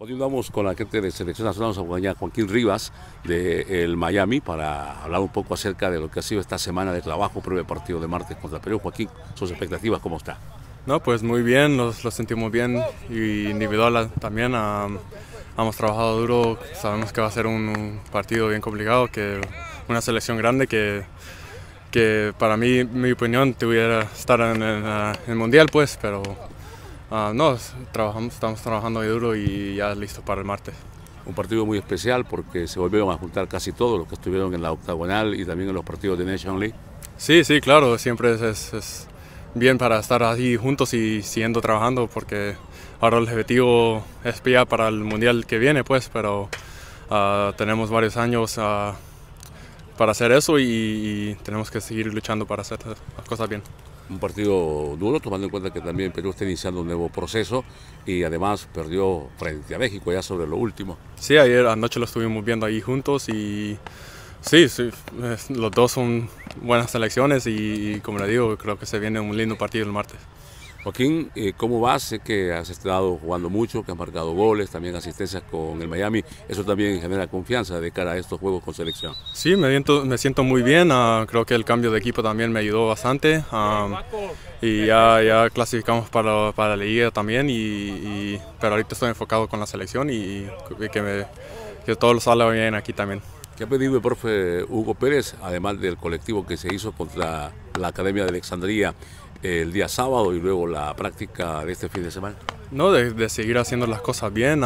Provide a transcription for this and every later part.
Continuamos con la gente de Selección Nacional, a Joaquín Rivas del Miami, para hablar un poco acerca de lo que ha sido esta semana de trabajo previo al partido de martes contra Perú. Joaquín, sus expectativas, ¿cómo está? No, pues muy bien, lo sentimos bien y individual también. Hemos trabajado duro, sabemos que va a ser un partido bien complicado, que una selección grande que para mí, mi opinión, tuviera estar en el Mundial, pues, pero no, estamos trabajando muy duro y ya listo para el martes. Un partido muy especial porque se volvieron a juntar casi todos los que estuvieron en la octagonal y también en los partidos de Nation League. Sí, claro, siempre es bien para estar ahí juntos y siguiendo trabajando, porque ahora el objetivo es ya para el Mundial que viene, pues, pero tenemos varios años para hacer eso y tenemos que seguir luchando para hacer las cosas bien. Un partido duro, tomando en cuenta que también Perú está iniciando un nuevo proceso y además perdió frente a México ya sobre lo último. Sí, ayer anoche lo estuvimos viendo ahí juntos y sí, los dos son buenas selecciones y como le digo, creo que se viene un lindo partido el martes. Joaquín, ¿cómo vas? Sé que has estado jugando mucho, que has marcado goles, también asistencias con el Miami. Eso también genera confianza de cara a estos juegos con selección. Sí, me siento muy bien. Creo que el cambio de equipo también me ayudó bastante. Y ya clasificamos para la liga también. Pero ahorita estoy enfocado con la selección y que todo salga bien aquí también. ¿Qué ha pedido el profe Hugo Pérez, además del colectivo que se hizo contra la Academia de Alexandría el día sábado y luego la práctica de este fin de semana? No, de seguir haciendo las cosas bien,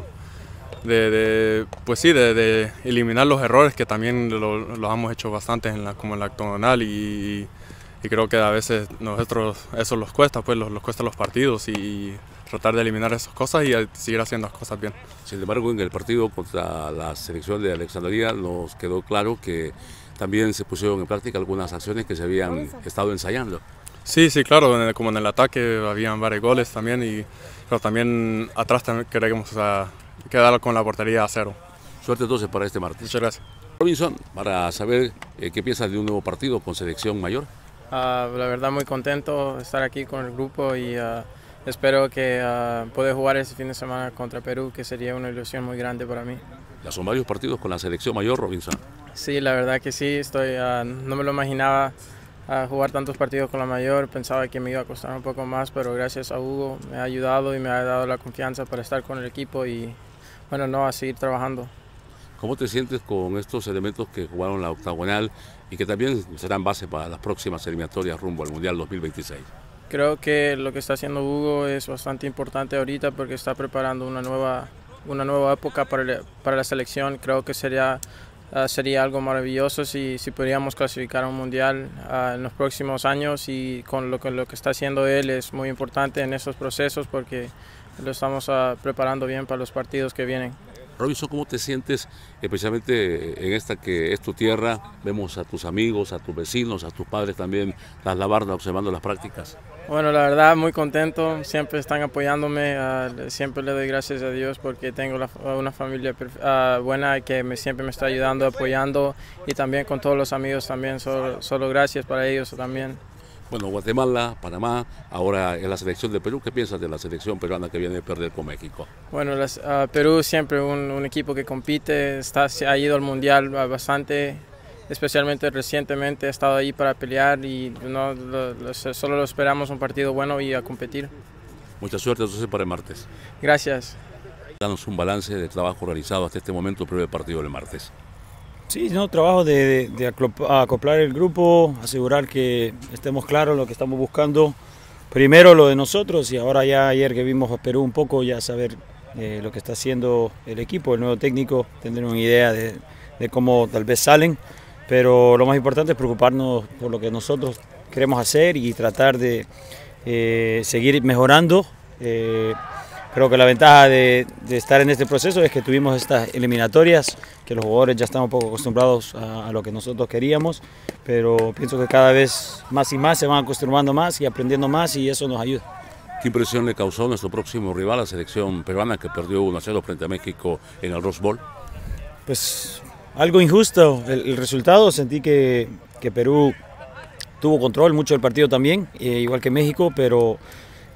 pues sí, de eliminar los errores que también los hemos hecho bastante como en la octagonal y creo que a veces nosotros eso nos cuesta, pues los cuesta los partidos y tratar de eliminar esas cosas y seguir haciendo las cosas bien. Sin embargo, en el partido contra la selección de Alexandría nos quedó claro que también se pusieron en práctica algunas acciones que se habían estado ensayando. Sí, claro, como en el ataque habían varios goles también, pero también atrás también queremos quedar con la portería a cero. Suerte entonces para este martes. Muchas gracias. Robinson, para saber qué piensas de un nuevo partido con selección mayor. La verdad muy contento de estar aquí con el grupo y espero que pueda jugar este fin de semana contra Perú, que sería una ilusión muy grande para mí. Ya son varios partidos con la selección mayor, Robinson. Sí, la verdad que sí, no me lo imaginaba jugar tantos partidos con la mayor, pensaba que me iba a costar un poco más, pero gracias a Hugo me ha ayudado y me ha dado la confianza para estar con el equipo y bueno, a seguir trabajando. ¿Cómo te sientes con estos elementos que jugaron la octagonal y que también serán base para las próximas eliminatorias rumbo al Mundial 2026? Creo que lo que está haciendo Hugo es bastante importante ahorita porque está preparando una nueva época para la selección. Creo que sería algo maravilloso si pudiéramos clasificar a un mundial en los próximos años, y con lo que está haciendo él es muy importante en estos procesos porque lo estamos preparando bien para los partidos que vienen. Robinson, ¿cómo te sientes especialmente en esta que es tu tierra? Vemos a tus amigos, a tus vecinos, a tus padres también, las labardas observando las prácticas. Bueno, la verdad muy contento, siempre están apoyándome, siempre le doy gracias a Dios porque tengo una familia buena que siempre me está ayudando, apoyando, y también con todos los amigos también, solo gracias para ellos también. Bueno, Guatemala, Panamá, ahora en la selección de Perú. ¿Qué piensas de la selección peruana que viene a perder con México? Bueno, Perú siempre un equipo que compite, ha ido al Mundial bastante, especialmente recientemente ha estado ahí para pelear y solo lo esperamos un partido bueno y a competir. Mucha suerte entonces para el martes. Gracias. Danos un balance del trabajo realizado hasta este momento previo al partido del martes. Sí, trabajo de acoplar el grupo, asegurar que estemos claros lo que estamos buscando. Primero lo de nosotros y ahora ya ayer que vimos a Perú un poco, ya saber lo que está haciendo el equipo, el nuevo técnico, tener una idea de cómo tal vez salen. Pero lo más importante es preocuparnos por lo que nosotros queremos hacer y tratar de seguir mejorando. Creo que la ventaja de estar en este proceso es que tuvimos estas eliminatorias, que los jugadores ya están un poco acostumbrados a lo que nosotros queríamos, pero pienso que cada vez más y más se van acostumbrando más y aprendiendo más, y eso nos ayuda. ¿Qué impresión le causó nuestro próximo rival, la selección peruana, que perdió 1-0 frente a México en el Rose Bowl? Pues algo injusto el resultado. Sentí que Perú tuvo control mucho del partido también, igual que México, pero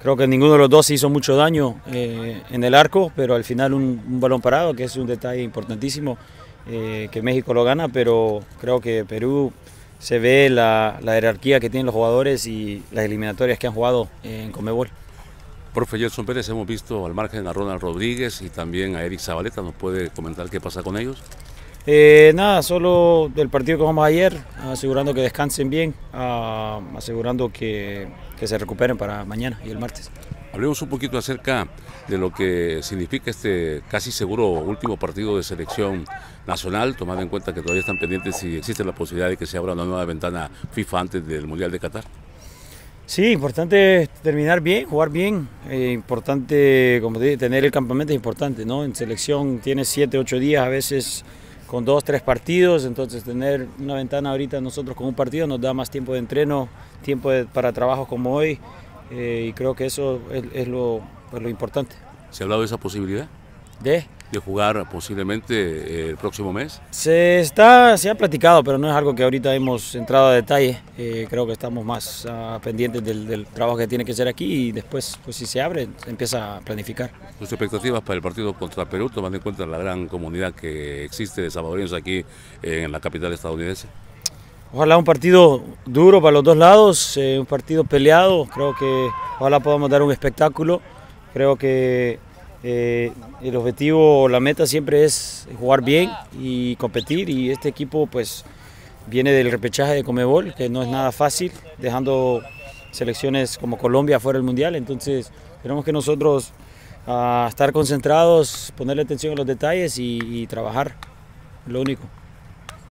Creo que ninguno de los dos hizo mucho daño en el arco, pero al final un balón parado, que es un detalle importantísimo, que México lo gana, pero creo que Perú se ve la jerarquía que tienen los jugadores y las eliminatorias que han jugado en Conmebol. Profe Gelson Pérez, hemos visto al margen a Ronald Rodríguez y también a Eric Zabaleta, ¿nos puede comentar qué pasa con ellos? Nada, solo del partido que jugamos ayer, asegurando que descansen bien, asegurando que se recuperen para mañana y el martes. Hablemos un poquito acerca de lo que significa este casi seguro último partido de selección nacional, tomando en cuenta que todavía están pendientes si existe la posibilidad de que se abra una nueva ventana FIFA antes del Mundial de Qatar. Sí, importante terminar bien, jugar bien, importante, como te dije, tener el campamento es importante, ¿no? En selección tienes 7, 8 días, a veces con 2, 3 partidos, entonces tener una ventana ahorita nosotros con un partido nos da más tiempo de entreno, tiempo para trabajos como hoy, y creo que eso es lo importante. ¿Se ha hablado de esa posibilidad? ¿De jugar posiblemente el próximo mes? Se ha platicado, pero no es algo que ahorita hemos entrado a detalle. Creo que estamos más pendientes del trabajo que tiene que hacer aquí y después, pues si se abre, se empieza a planificar. ¿Sus expectativas para el partido contra Perú, tomando en cuenta la gran comunidad que existe de salvadoreños aquí en la capital estadounidense? Ojalá un partido duro para los dos lados, un partido peleado. Creo que ojalá podamos dar un espectáculo. Creo que el objetivo, la meta siempre es jugar bien y competir, y este equipo pues viene del repechaje de Conmebol, que no es nada fácil, dejando selecciones como Colombia fuera del Mundial. Entonces tenemos que nosotros estar concentrados, ponerle atención a los detalles y trabajar, lo único.